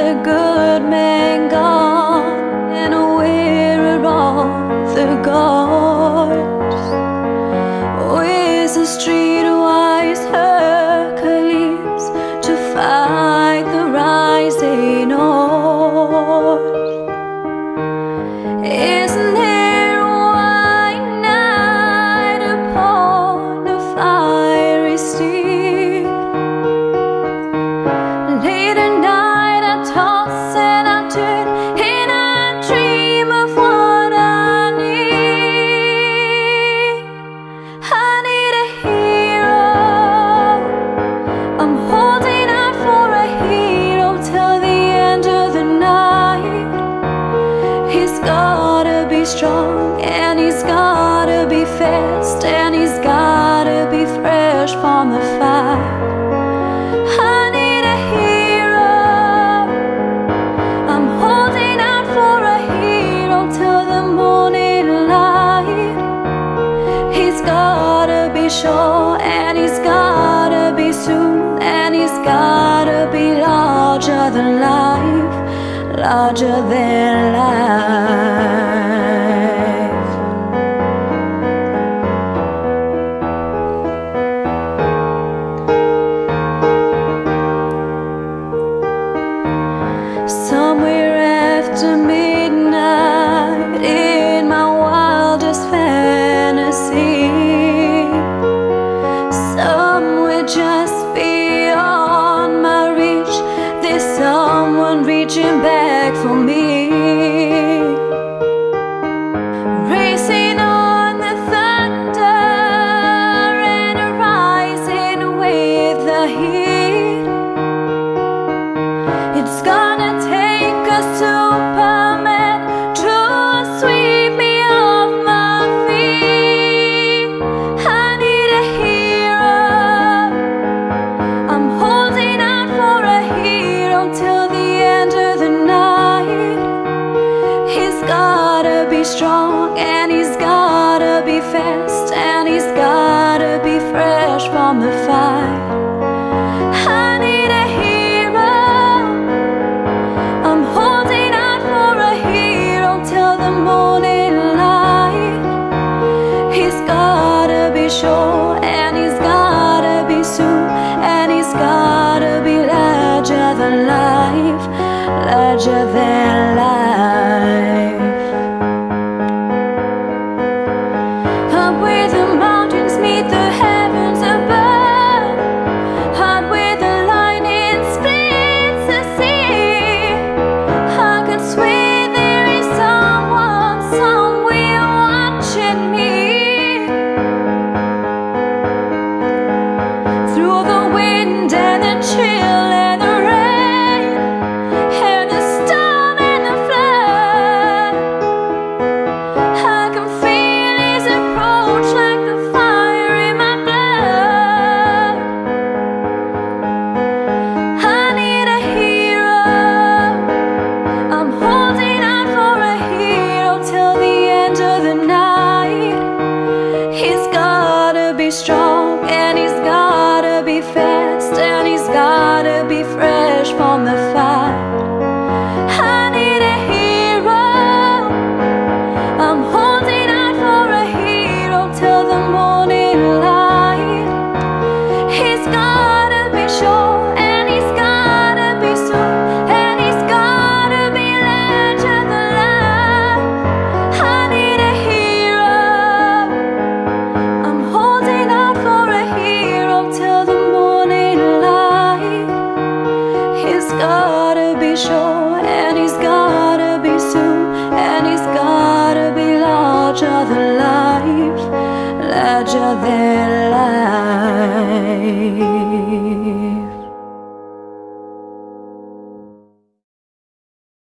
the good man gone, and where are all the gods? Where's the streetwise Hercules to fight the rising north? Isn't there a white knight upon a fiery steed? Late at night I toss and I turn, and I dream of what I need. I need a hero. I'm holding out for a hero till the end of the night. He's gotta be strong, and he's gotta be fast, and he's gotta be fresh from the fight. I need a hero. I'm holding out for a hero till the morning light. He's gotta be sure, and he's gotta be soon, and he's gotta be larger than life, larger than life. Somewhere after midnight, in my wildest fantasy, somewhere just beyond my reach, there's someone reaching back for me. Racing on the thunder and rising with the heat. It's gonna take a Superman to sweep me off my feet. I need a hero. I'm holding out for a hero till the end of the night. He's gotta be strong, and he's gotta be fast, and he's gotta be fresh from the fight. I need a hero. I'm holding out for a hero till the morning light. He's gotta be sure, and he's gotta be soon, and he's gotta be larger than life, larger than life. Up where the mountains meet the heavens above, out where the lightning splits the sea, I could swear there is someone somewhere watching me. Through the wind and the chill and the rain and the storm and the flood, I can feel his approach like the fire in my blood. I need a hero. I'm holding out for a hero till the end of the night. He's gotta be strong, and he's gotta be fast, and he's gotta be fresh from the fight. I need a hero. I'm holding out for a hero till the morning light. He's gotta be sure, and he's gotta be soon, and he's gotta be larger than life. I need a hero. I'm holding out for a hero till the morning light. He's gotta be sure, and he's gotta be soon, and he's gotta be larger than life, larger than